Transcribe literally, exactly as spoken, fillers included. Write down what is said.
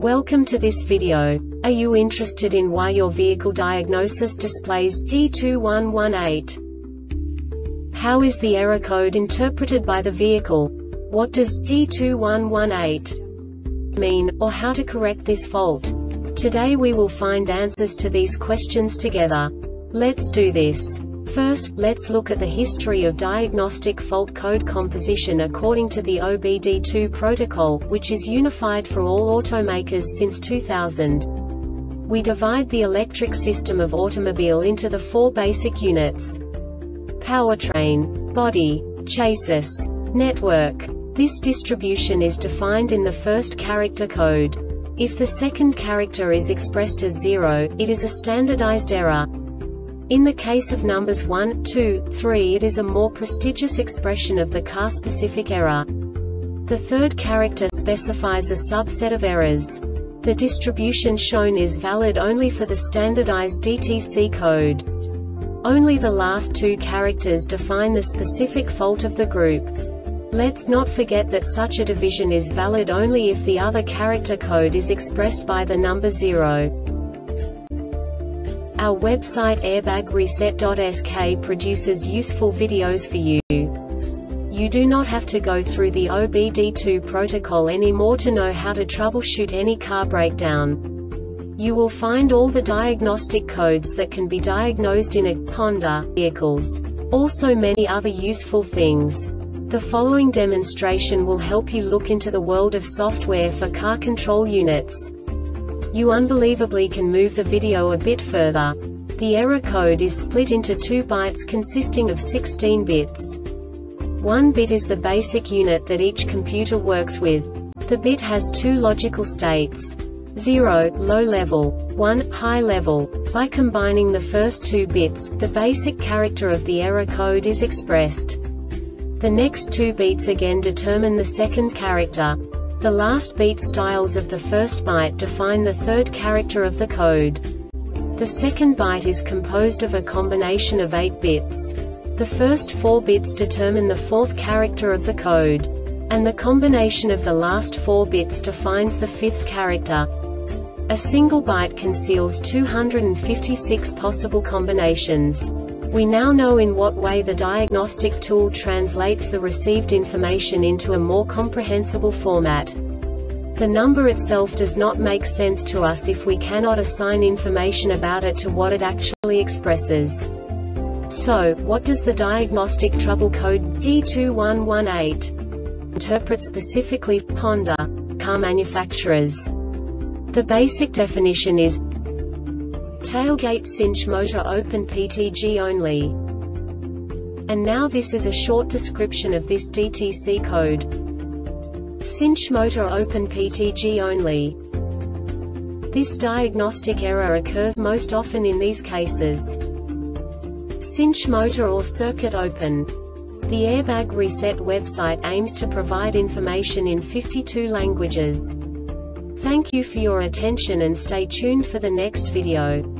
Welcome to this video. Are you interested in why your vehicle diagnosis displays P two one one eight? How is the error code interpreted by the vehicle? What does P two one one eight mean, or how to correct this fault? Today we will find answers to these questions together. Let's do this. First, let's look at the history of diagnostic fault code composition according to the O B D two protocol, which is unified for all automakers since two thousand. We divide the electric system of automobile into the four basic units: powertrain, body, chassis, network. This distribution is defined in the first character code. If the second character is expressed as zero, it is a standardized error. In the case of numbers one, two, three, it is a more prestigious expression of the car-specific error. The third character specifies a subset of errors. The distribution shown is valid only for the standardized D T C code. Only the last two characters define the specific fault of the group. Let's not forget that such a division is valid only if the other character code is expressed by the number zero. Our website airbag reset dot S K produces useful videos for you. You do not have to go through the O B D two protocol anymore to know how to troubleshoot any car breakdown. You will find all the diagnostic codes that can be diagnosed in a Honda vehicles. Also many other useful things. The following demonstration will help you look into the world of software for car control units. You unbelievably can move the video a bit further. The error code is split into two bytes consisting of sixteen bits. One bit is the basic unit that each computer works with. The bit has two logical states: zero, low level, one, high level. By combining the first two bits, the basic character of the error code is expressed. The next two beats again determine the second character. The last beat styles of the first byte define the third character of the code. The second byte is composed of a combination of eight bits. The first four bits determine the fourth character of the code. And the combination of the last four bits defines the fifth character. A single byte conceals two hundred fifty-six possible combinations. We now know in what way the diagnostic tool translates the received information into a more comprehensible format. The number itself does not make sense to us if we cannot assign information about it to what it actually expresses. So, what does the diagnostic trouble code P two one one eight interpret specifically for Honda car manufacturers? The basic definition is tailgate cinch motor open P T G only. And now this is a short description of this D T C code. Cinch motor open P T G only. This diagnostic error occurs most often in these cases: cinch motor or circuit open. The Airbag Reset website aims to provide information in fifty-two languages. Thank you for your attention and stay tuned for the next video.